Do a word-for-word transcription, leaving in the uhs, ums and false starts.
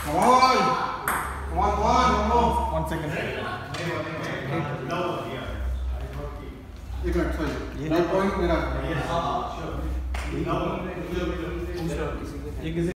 Come on. Come on, come on, come on. One second. एक minute sorry ये point मेरा ये किसी